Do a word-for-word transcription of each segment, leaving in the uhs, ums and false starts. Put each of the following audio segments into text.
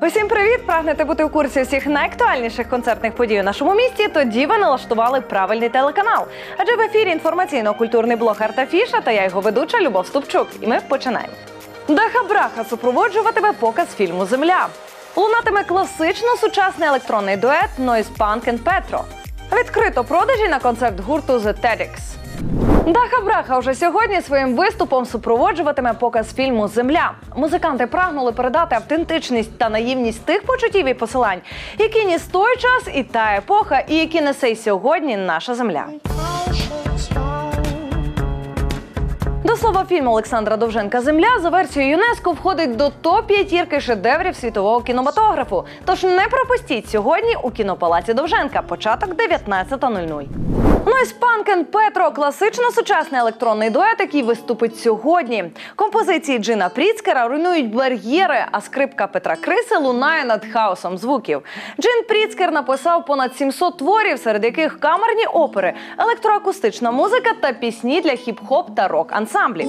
Усім привіт! Прагнете бути у курсі всіх найактуальніших концертних подій у нашому місті? Тоді ви налаштували правильний телеканал. Адже в ефірі інформаційно-культурний блог «Артафіша» та я його ведуча Любов Ступчук. І ми починаємо. Даха-браха супроводжуватиме показ фільму «Земля». Лунатиме класично-сучасний електронний дует Noise Punk and Petro. Відкрито продажі на концерт гурту The Tedx. Даха-браха вже сьогодні своїм виступом супроводжуватиме показ фільму «Земля». Музиканти прагнули передати автентичність та наївність тих почуттів і посилань, які ніс той час і та епоха, і які несе й сьогодні наша земля. До слова, фільм Олександра Довженка «Земля» за версією ЮНЕСКО входить до топ п'ятірки шедеврів світового кінематографу. Тож не пропустіть сьогодні у кінопалаці Довженка, початок дев'ятнадцята нуль нуль. Noise Punk and Petro – класично-сучасний електронний дует, який виступить сьогодні. Композиції Джина Пріцкера руйнують бар'єри, а скрипка Петра Криси лунає над хаосом звуків. Джин Пріцкер написав понад сімсот творів, серед яких камерні опери, електроакустична музика та пісні для хіп-хоп та рок-ансамблів.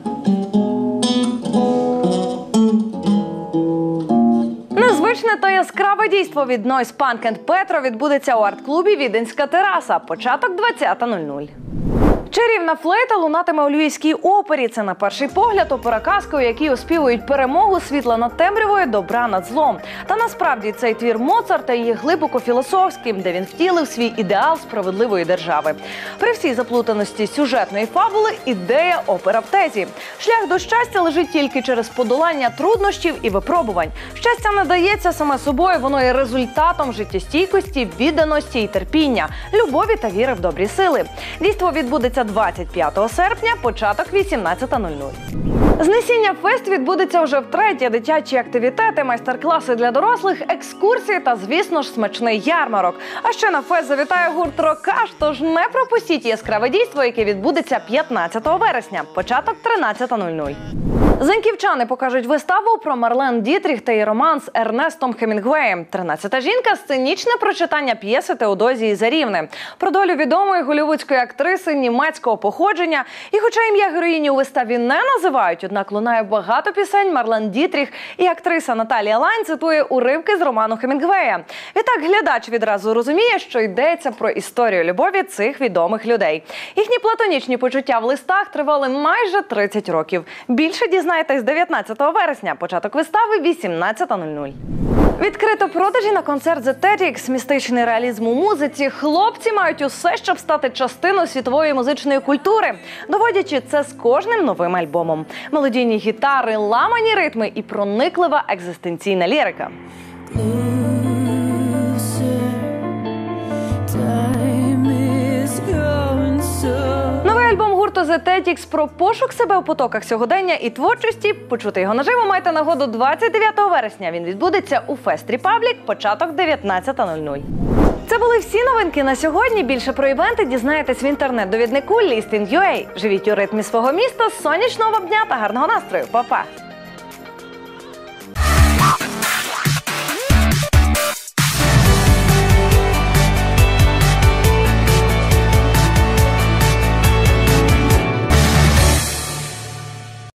Незвичне та яскраве дійство від Noise Punk and Petro відбудеться у арт-клубі «Віденська тераса», початок двадцята нуль нуль. Чарівна флейта лунатиме у Львівській опері. Це, на перший погляд, опера-казка, у якій оспівують перемогу світла над темрявою, добра над злом. Та насправді цей твір Моцарта є глибоко філософським, де він втілив свій ідеал справедливої держави. При всій заплутаності сюжетної фабули – ідея опера в тезі. Шлях до щастя лежить тільки через подолання труднощів і випробувань. Щастя не дається саме собою, воно є результатом життєстійкості, відданості і терпіння, любові та віри в добрі сили. Дійство відбудеться двадцять п'ятого серпня, початок вісімнадцята нуль нуль. Знесіння фест відбудеться вже втретє. Дитячі активітети, майстер-класи для дорослих, екскурсії та, звісно ж, смачний ярмарок. А ще на фест завітає гурт «Рокаш», тож не пропустіть яскраве дійство, яке відбудеться п'ятнадцятого вересня, початок тринадцята нуль нуль. Зеньківчани покажуть виставу про Марлен Дітріх та її роман з Ернестом Хемінгвеєм. «Тринадцята жінка» – сценічне прочитання п'єси Теодозії Зарівни. Про долю відомої голлівудської актриси німецького походження. І хоча ім'я героїні у виставі не називають, однак лунає багато пісень Марлен Дітріх, і актриса Наталія Лайн цитує уривки з роману Хемінгвея. Відтак глядач відразу розуміє, що йдеться про історію любові цих відомих людей. Їхні платонічні почуття в листах тривали майже тридцять років. Більше дізнаєтесь дев'ятнадцятого вересня, початок вистави вісімнадцята нуль нуль. Відкрито продажі на концерт The Tedx. Містичний реалізм у музиці. Хлопці мають усе, щоб стати частиною світової музичної культури, доводячи це з кожним новим альбомом. Мелодійні гітари, ламані ритми і прониклива екзистенційна лірика. Новий альбом гурту The Tedx про пошук себе у потоках сьогодення і творчості. Почути його наживо маєте нагоду двадцять дев'ятого вересня. Він відбудеться у Fest Republic, початок дев'ятнадцята нуль нуль. Це були всі новинки на сьогодні. Більше про івенти дізнаєтесь в інтернет-довіднику Listing.ua. Живіть у ритмі свого міста, сонячного вам дня та гарного настрою. Па-па!